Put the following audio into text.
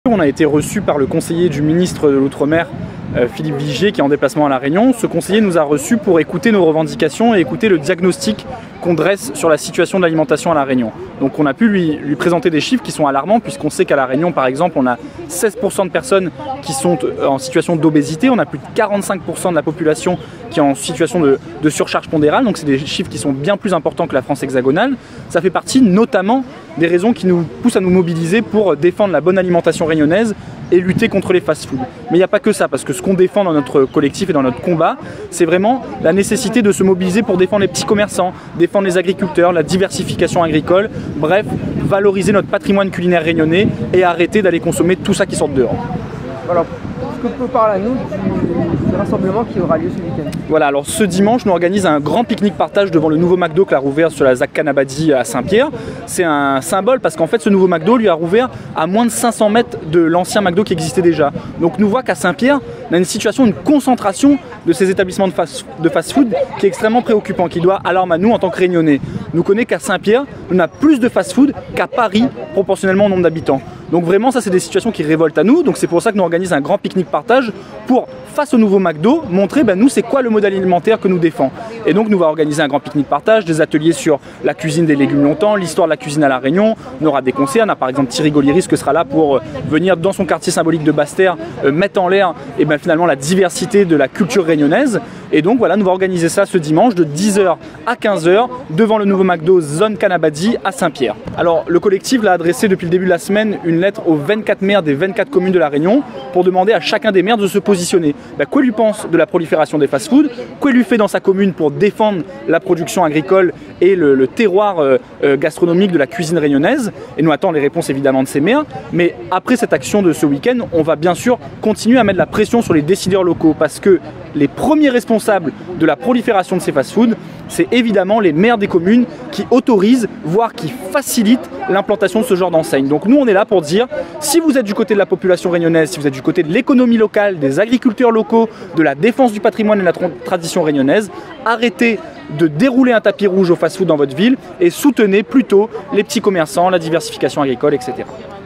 On a été reçu par le conseiller du ministre de l'Outre-mer, Philippe Vigier, qui est en déplacement à La Réunion. Ce conseiller nous a reçus pour écouter nos revendications et écouter le diagnostic qu'on dresse sur la situation de l'alimentation à La Réunion. Donc on a pu lui présenter des chiffres qui sont alarmants, puisqu'on sait qu'à La Réunion, par exemple, on a 16% de personnes qui sont en situation d'obésité, on a plus de 45% de la population qui est en situation de surcharge pondérale, donc c'est des chiffres qui sont bien plus importants que la France hexagonale. Ça fait partie notamment des raisons qui nous poussent à nous mobiliser pour défendre la bonne alimentation réunionnaise et lutter contre les fast-foods. Mais il n'y a pas que ça, parce que ce qu'on défend dans notre collectif et dans notre combat, c'est vraiment la nécessité de se mobiliser pour défendre les petits commerçants, défendre les agriculteurs, la diversification agricole, bref, valoriser notre patrimoine culinaire réunionnais et arrêter d'aller consommer tout ça qui sort dehors. Voilà. Est-ce que vous pouvez parler à nous du rassemblement qui aura lieu ce week-end? Voilà, alors ce dimanche, nous organisons un grand pique-nique partage devant le nouveau McDo qui a rouvert sur la ZAC Kanabadi à Saint-Pierre. C'est un symbole parce qu'en fait, ce nouveau McDo lui a rouvert à moins de 500 mètres de l'ancien McDo qui existait déjà. Donc nous voit qu'à Saint-Pierre, on a une situation, une concentration de ces établissements de fast-food qui est extrêmement préoccupant, qui doit alarmer à nous en tant que Réunionnais. Nous connaissons qu'à Saint-Pierre, on a plus de fast-food qu'à Paris, proportionnellement au nombre d'habitants. Donc vraiment, ça c'est des situations qui révoltent à nous. Donc c'est pour ça que nous organisons un grand pique-nique partage pour, face au nouveau McDo, montrer nous c'est quoi le modèle alimentaire que nous défend. Et donc nous allons organiser un grand pique-nique partage, des ateliers sur la cuisine des légumes longtemps, l'histoire de la cuisine à La Réunion. On aura des concerts, on a par exemple Thierry Golliris qui sera là pour venir dans son quartier symbolique de Basse-Terre mettre en l'air finalement la diversité de la culture réunionnaise. Et donc voilà, nous allons organiser ça ce dimanche de 10h à 15h devant le nouveau McDo Zone Kanabadi à Saint-Pierre. Alors le collectif l'a adressé depuis le début de la semaine une lettre aux 24 maires des 24 communes de La Réunion pour demander à chacun des maires de se positionner. Quoi lui pense de la prolifération des fast-foods, quoi lui fait dans sa commune pour défendre la production agricole et le terroir gastronomique de la cuisine réunionnaise. Et nous attendons les réponses évidemment de ces maires. Mais après cette action de ce week-end, on va bien sûr continuer à mettre la pression sur les décideurs locaux parce que les premiers responsables de la prolifération de ces fast-foods, c'est évidemment les maires des communes qui autorisent, voire qui facilitent l'implantation de ce genre d'enseigne. Donc nous, on est là pour dire, si vous êtes du côté de la population réunionnaise, si vous êtes du côté de l'économie locale, des agriculteurs locaux, de la défense du patrimoine et de la tradition réunionnaise, arrêtez de dérouler un tapis rouge au fast-food dans votre ville et soutenez plutôt les petits commerçants, la diversification agricole, etc.